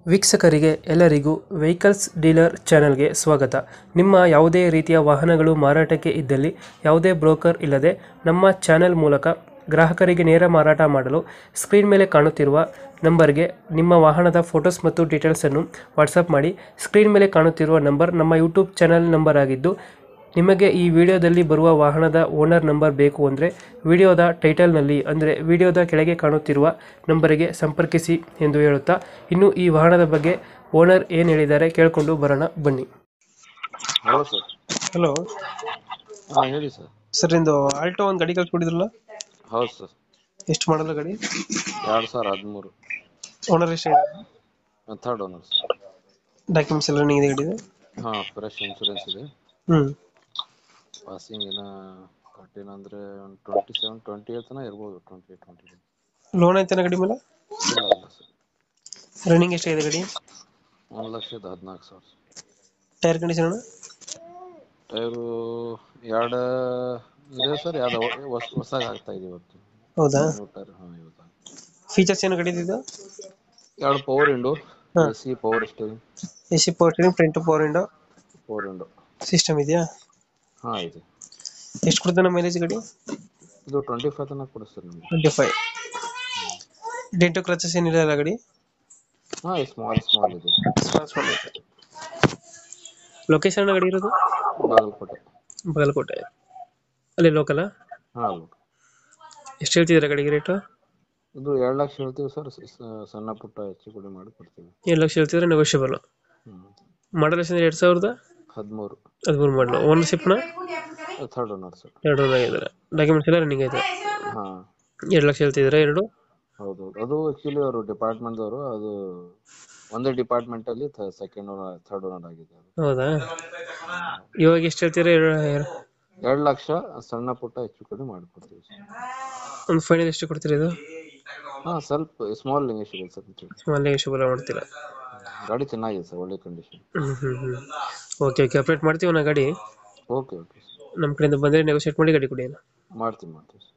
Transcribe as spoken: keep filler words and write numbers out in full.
ವೀಕ್ಷಕರಿಗೆ ಎಲ್ಲರಿಗೂ vehicles dealer ಚಾನೆಲ್ಗೆ ಸ್ವಾಗತ. ನಿಮ್ಮ ಯಾವುದೇ ರೀತಿಯ ವಾಹನಗಳು ಮಾರಾಟಕ್ಕೆ ಇದ್ದಲ್ಲಿ ಯಾವುದೇ ಬ್ರೋಕರ್ ಇಲ್ಲದೆ ನಮ್ಮ ಚಾನೆಲ್ ಮೂಲಕ ಗ್ರಾಹಕರಿಗೆ ನೇರ ಮಾರಾಟ ಮಾಡಲು ಸ್ಕ್ರೀನ್ ಮೇಲೆ ಕಾಣುತ್ತಿರುವ ನಂಬರ್ಗೆ ನಿಮ್ಮ ವಾಹನದ ಫೋಟೋಸ್ ಮತ್ತು ಡೀಟೇಲ್ಸನ್ನು ವಾಟ್ಸಪ್ ಮಾಡಿ. ಸ್ಕ್ರೀನ್ ಮೇಲೆ ಕಾಣುತ್ತಿರುವ ನಂಬರ್ ನಮ್ಮ ಯೂಟ್ಯೂಬ್ ಚಾನೆಲ್ ನಂಬರ್ ಆಗಿದ್ದು, ನಿಮಗೆ ಈ ವಿಡಿಯೋದಲ್ಲಿ ಬರುವ ವಾಹನದ ಓನರ್ ನಂಬರ್ ಬೇಕು ಅಂದರೆ ವಿಡಿಯೋದ ಟೈಟಲ್ನಲ್ಲಿ ಅಂದರೆ ವಿಡಿಯೋದ ಕೆಳಗೆ ಕಾಣುತ್ತಿರುವ ನಂಬರಿಗೆ ಸಂಪರ್ಕಿಸಿ ಎಂದು ಹೇಳುತ್ತಾ, ಇನ್ನು ಈ ವಾಹನದ ಬಗ್ಗೆ ಓನರ್ ಏನು ಹೇಳಿದ್ದಾರೆ ಕೇಳಿಕೊಂಡು ಬರೋಣ ಬನ್ನಿ. Hello sir. ಹಲೋ ಹಾಂ ಹೇಳಿ ಸರ್. ಸರ್, ಇಂದು ಆಲ್ಟೋ ಒಂದು ಗಾಡಿ ಕಳ್ಸ್ಕೊಟ್ಟಿದ್ರಲ್ಲ, ಹೌದು ಸರ್. ಎಷ್ಟು ಮಾಡಲ್ಲ ಗಾಡಿ? ಎರಡು ಸಾವಿರ ಹದಿಮೂರು. ಓನರ್ ಎಷ್ಟು? Third owner sir. ಡಾಕ್ಯುಮೆಂಟ್ಸ್ ಎಲ್ಲ ರನ್ನಿಂಗ್ ಇದೆ ಗಾಡಿದು? ಹಾಂ, ಫ್ರೆಶ್ ಇನ್ಶೂರೆನ್ಸ್ ಇದೆ. ಹ್ಞೂ ಪಾಸಿಂಗ್ ಏನ ಕಟ್ಟಿನ ಅಂದರೆ ಒಂದು ಟ್ವೆಂಟಿ ಸೆವೆನ್ ಟ್ವೆಂಟಿ ಏಟ್ ತನಕ ಇರ್ಬೋದು. ಟ್ವೆಂಟಿ ಟ್ವೆಂಟಿ ಲೋನ್ ಐತೆನ ಗಾಡಿ ಮೇಲೆ? ಇಲ್ಲ ಇಲ್ಲ ಸರ್. ರನ್ನಿಂಗ್ ಎಷ್ಟಾಗಿದೆ ಗಾಡಿ? ಒಂದು ಲಕ್ಷದ ಹದಿನಾಲ್ಕು ಸಾವಿರ. Tyre condition? ಟೈರು ಎರಡು ಇದೆ ಸರ್. ಯಾವ್ದು ಹೊಸ ಹೊಸಾಗಿ ಆಗ್ತಾ ಇದೆ ಇವತ್ತು. ಹೌದಾ? ಟೈರ್ ಹಾಂ ಇವತ್ತು. ಫೀಚರ್ಸ್ ಏನು ಗಾಡಿದು? ಎರಡು ಪವರ್ ವಿಂಡೋ, ಹಾಂ. A C power steering, A C power steering, front power window, power window system ಇದೆಯಾ? ಹಾಂ ಇದೆ. ಎಷ್ಟು ಕೊಡ್ತಾನೆ ಮೈಲೇಜ್ ಗಾಡಿ? ಇದು ಟ್ವೆಂಟಿ ಫೈವ್ ತನಕ ಕೊಡಿಸ್ತಾರೆ ನಿಮಗೆ. Twenty five. ಡೆಂಟು ಕ್ರಚಸ್ ಏನಿಲ್ಲ ಗಾಡಿ? ಹಾಂ, ಸ್ಮಾಲ್ ಸ್ಮಾಲ್ ಇದೆ. ಲೊಕೇಶನ್ ಗಾಡಿ ಇರೋದು? ಬಾಗಲಕೋಟೆ. ಬಾಗಲಕೋಟೆ ಅಲ್ಲಿ ಲೋಕಲ್? ಹಾಂ. ಎಷ್ಟು ಹೇಳ್ತಿದ್ದೀರಾ ಗಾಡಿಗೆ ರೇಟು? ಇದು ಎರಡು ಲಕ್ಷ ಹೇಳ್ತೀವಿ ಸರ್. ಸಣ್ಣ ಪುಟ್ಟ ಹೆಚ್ಚು ಕಡಿಮೆ ಮಾಡಿ ಕೊಡ್ತೀವಿ. ಏಳು ಲಕ್ಷ ಹೇಳ್ತಿದ್ರೆ ನೆಗೋಷಿಯಬಲ್. ಹ್ಞೂ. ಮಾಡಲ್ ಎಷ್ಟು? ಎರಡು ಸಾವಿರದ ಹದಿಮೂರು. ಹದಿಮೂರು ಮಾಡಲು. ಓನರ್ಶಿಪ್ನ ಥರ್ಡ್ ಓನರ್ ಸರ್. ಎರಡು ಓನರ್ ಆಗಿದ್ದಾರೆ. ಡಾಕ್ಯುಮೆಂಟ್ಸ್ ಎಲ್ಲ ರನ್ನಿಂಗ್ ಐತೆ. ಹಾಂ. ಎರಡು ಲಕ್ಷ ಹೇಳ್ತಿದ್ದೀರಾ ಎರಡು? ಹೌದು. ಅದು ಆ್ಯಕ್ಚುಲಿ ಅವರು ಡಿಪಾರ್ಟ್ಮೆಂಟ್ದವರು, ಅದು ಒಂದೇ ಡಿಪಾರ್ಟ್ಮೆಂಟಲ್ಲಿ ಸೆಕೆಂಡ್ ಓನರ್ ಥರ್ಡ್ ಓನರ್ ಆಗಿದೆ. ಹೌದಾ? ಇವಾಗ ಎಷ್ಟು ಹೇಳ್ತೀರಾ? ಎರಡು ಲಕ್ಷ ಸಣ್ಣ ಪುಟ್ಟ ಹೆಚ್ಚು ಕಡಿಮೆ ಮಾಡಿಕೊಡ್ತೀವಿ ಸರ್. ಒಂದು ಫೈನಲ್ ಎಷ್ಟು ಕೊಡ್ತೀರಾ ಇದು? ಹಾಂ, ಸ್ವಲ್ಪ small negotiable sir. Small negotiable ಮಾಡ್ತೀರಾ? ಗಾಡಿ ಚೆನ್ನಾಗಿದೆ ಸರ್, ಒಳ್ಳೆ ಕಂಡೀಷನ್. ಹ್ಞೂ ಹ್ಞೂ ಹ್ಞೂ ಓಕೆ ಓಕೆ ಅಪ್ಡೇಟ್ ಮಾಡ್ತೀವಿ ನಾ ಗಾಡಿ. Okay okay sir. ನಮ್ಮ ಕಡೆಯಿಂದ ಬಂದರೆ ನೆಗೋಷಿಯೇಟ್ ಮಾಡಿ ಗಾಡಿ ಕೊಡಿ. ಮಾಡ್ತೀವಿ ಮಾಡ್ತೀವಿ ಸರ್.